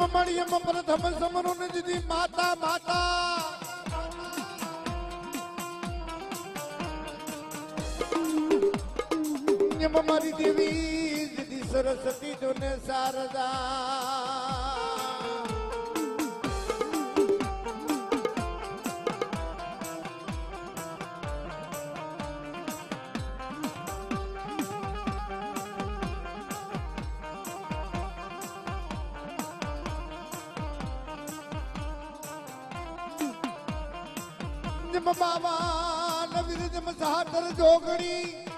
मणियम प्रथम समरुन जिदी माता माता यम मारी देवी जिदी सरस्वती जो ने शारदा जम बाबा नवीर जम सागर जोगड़ी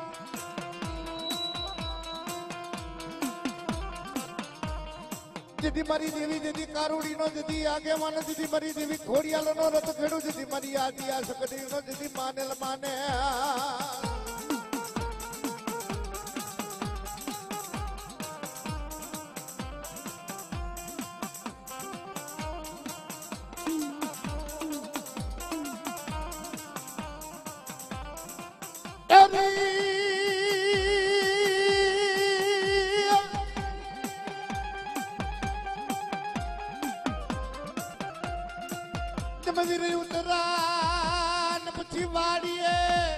जिदी मारी देवी जिदी कारुड़ी नो जिदी आगे मान जिदी मारी देवी खोड़ियाल नो रत खेड़ू जिदी मारी आदि आ सकती नो जिदी मानेल माने मजरी उतरा न पछी वाड़िए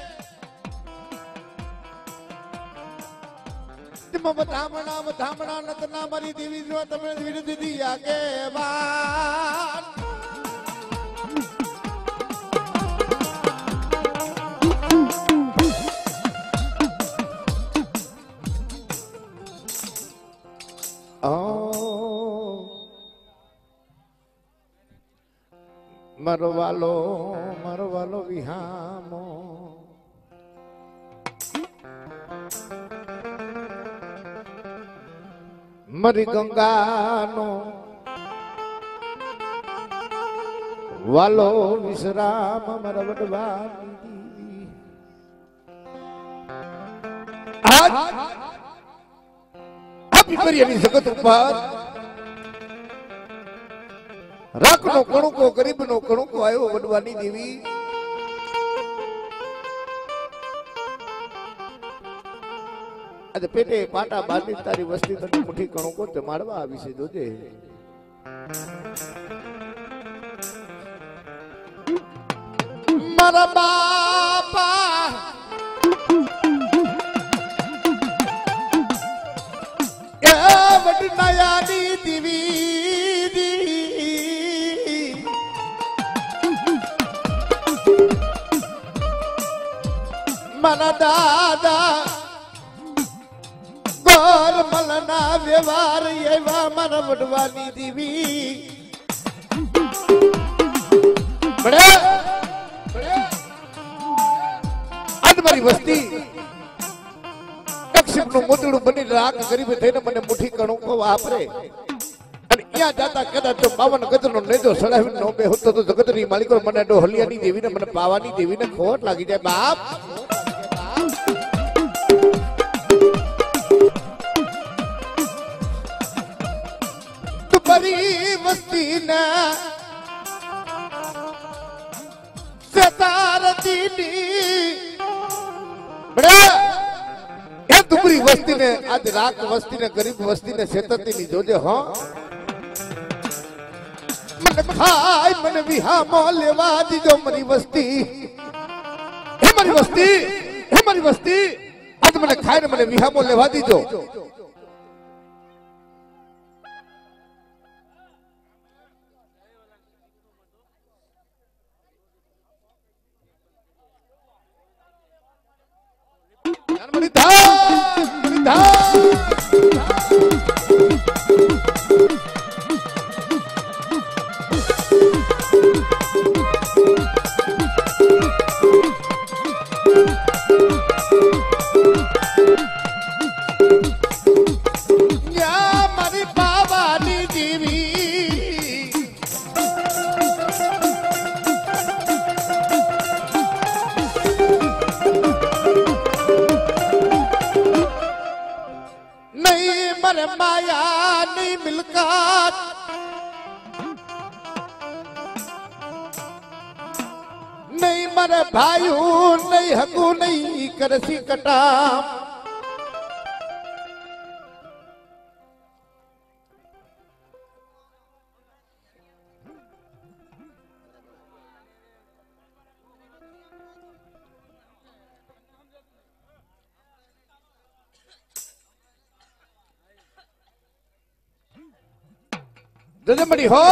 जम बतामना नतना मरी देवी जो तमे वीर दीदी आगे बार मरवालो विहामो मरी गंगा नो वालो विश्राम मरवडवानी आज अभी करिए जगत ऊपर राख नो कणु को गरीब नो कणु को आयो वडवानी देवी अज पेटे पाटा बांधी तारी वस्ती तने मुठी कणु को जमाड़वा आवी से जोजे मारा बापा ए वडनायानी देवी मन दादा गोर मलना व्यवहार ये मन वडवानी देवी बड़े आज मारी वस्ती कक्षिप नु मुदड़ू बनी राख गरीब थईने मने मुठी कणु को वापरे अने इया जाता कदा तो 52 गजनो नेजो सड़ावी नो बे होतो तो जगतनी मालिको मने डो हलियानी देवी ने मने पावानी देवी ने खोट लागी जाय बाप बड़ी वस्ती ने सतार दीनी बड़े ये दुबरी वस्ती ने आज रात वस्ती ने गरीब वस्ती ने सेतती नहीं जोजे हाँ मन खाई मन विहा मोलेवा दी जो मरी वस्ती हे मरी वस्ती आज मन खाई मन विहा मोलेवा दी जो माया नहीं मिलकर नहीं मरे भाइयों नहीं हकू नहीं करसी कटाम मड़ी हो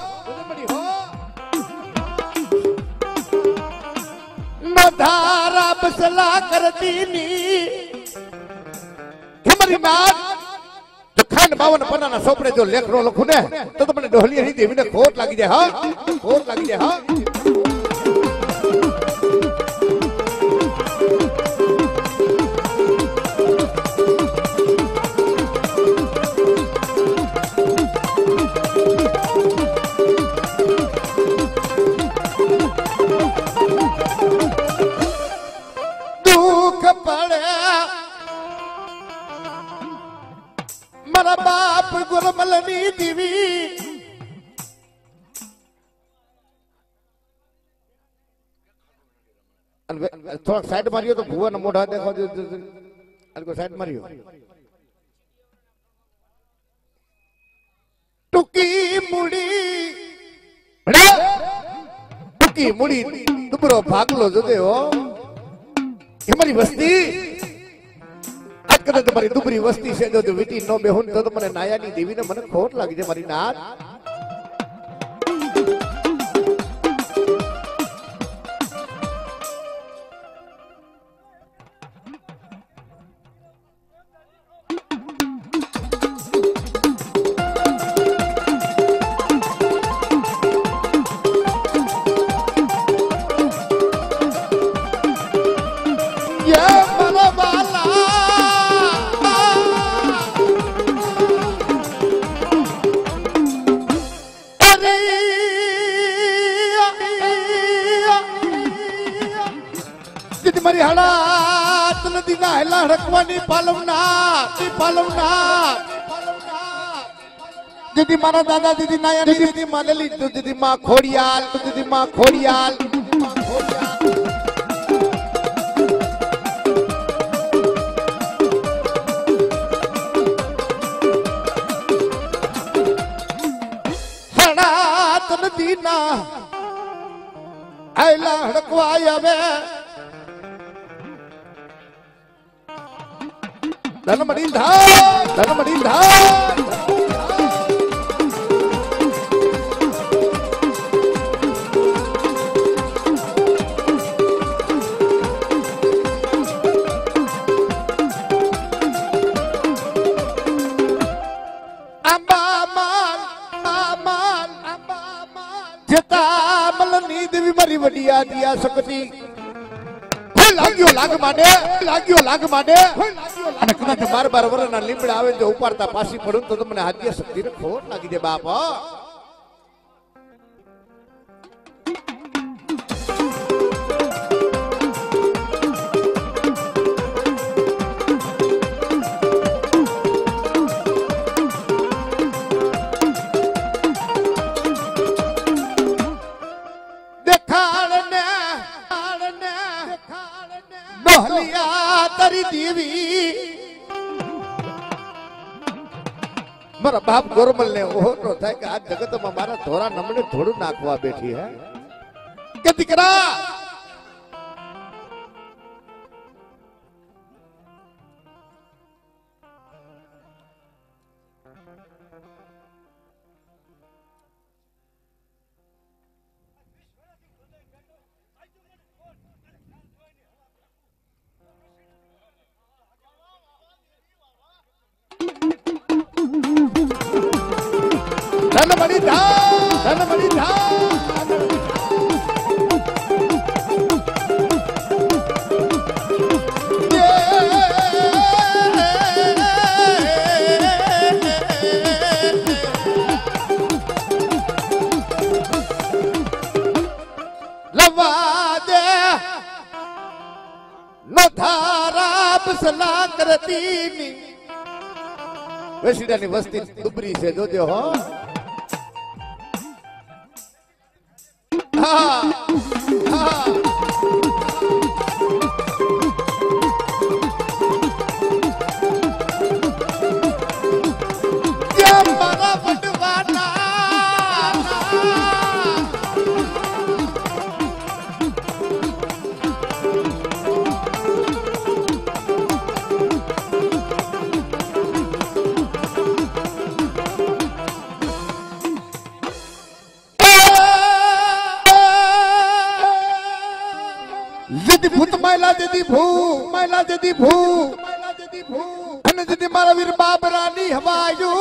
न धारा बसला करती नी हमारी नाथ जो खान बावन पन्ना ना सोपड़े जो लेख रो लखू ने तो मैंने ढोलिया ही देवी ने खोट लगी जाए हाँ खोट लगी जाए हाँ मारा बाप गुरमलनी देवी थोड़ा साइड मारियो तो भुआ न मोढ़ा देखो अनको साइड मारियो टुकी मुड़ी दुबरो भागलो जो दे हो हमारी बस्ती कदे तुम्हारी दुबरी वस्ती से जो विटी नो बेहुन तो मने नायानी देवी ने मने खोट लागी जे मारी नाथ मरी हालात नदी ना हला रखवानी पालवना दीदी मारा दादा दीदी नाया दीदी मानली दीदी माँ खोड़ियाल हालात नदी ना हला रखवाया वे धन मड़ींदा जता मलनी देवी मरी वडिया दिया सकती लागियो लाग माने અને કદાચ બાર વરના લીમડા આવે જો ઉપાડતા પાછી પડું તો તમને હાથિયા શક્તિ ને ખોટ લાગી દે બાપ देवी मारा बाप गोरमल ने ओहो तो था कि आज जगत में मारा थोड़ा नमने थोड़ू नाखवा बैठी है के दिकरा धन बड़ी धा लवा दे न धारा बसला करती नी वैसी वस्ती दुबरी से जो हो जदी भू महिला जदी भू अन जदी मारा वीर बाप रानी हवायू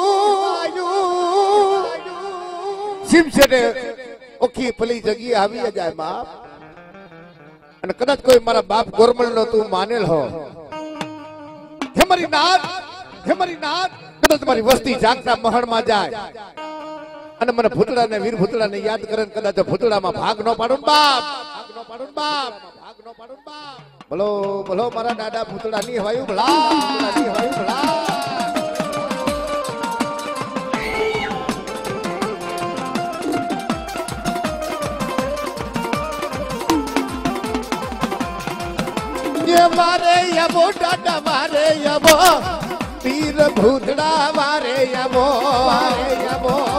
सिम से ओखी पली जगी आवी जाए बाप अन कदाच कोई मारा बाप गोरमल नो तू मानेल हो हेमरी नाथ कदाच मारी वस्ती जागता महल में जाए अन मन भूतड़ा ने वीर भूतड़ा ने याद करे कदाच भूतड़ा में भाग नो पाडूं बाप बोलो बोलो मारा दादा भूतड़ा नी हवायू भला ये मारे यबो दादा मारे यबो वीर भूतड़ा मारे यबो